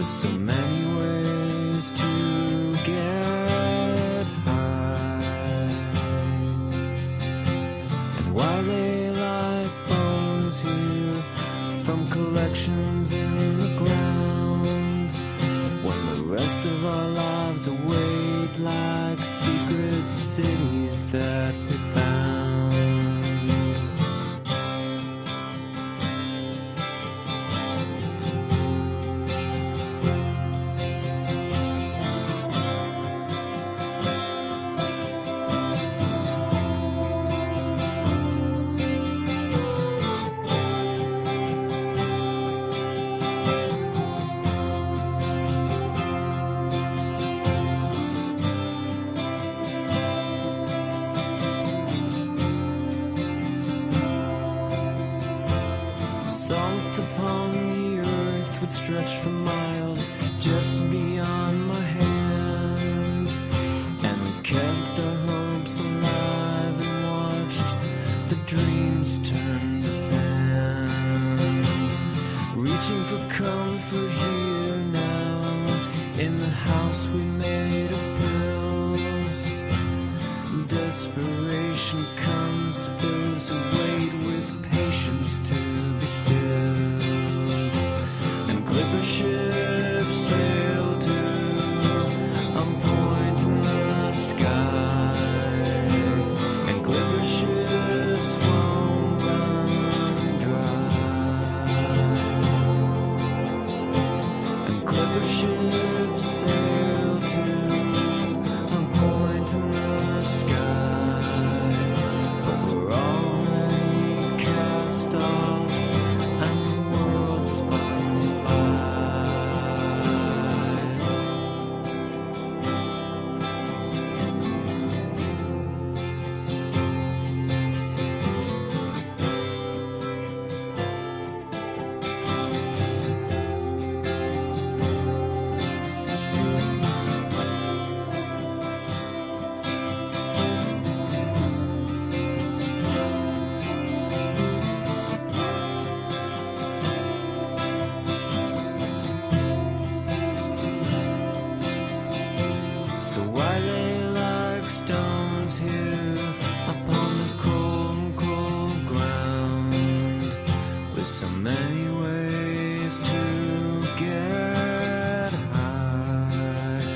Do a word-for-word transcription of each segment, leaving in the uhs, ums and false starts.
with so many ways to get high. And why they like bones here from collections in the ground, when the rest of our lives await like secret cities that we found. Salt upon the earth would stretch for miles just beyond my hand, and we kept our hopes alive and watched the dreams turn to sand. Reaching for comfort here now in the house we made of pills. Desperation comes to those who wait with patience to be still. And clipper ships sail to a point in the sky, and clipper ships won't run dry. And clipper ships sail to a point in the sky, but we're already cast off and the world spun by. So why lay like stones here upon the cold, cold ground, with so many ways to get high?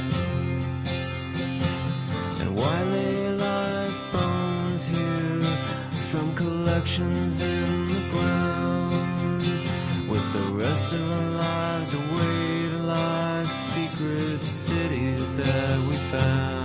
And why lay like bones here from collections in the ground, with the rest of our lives await like secret cities that we found?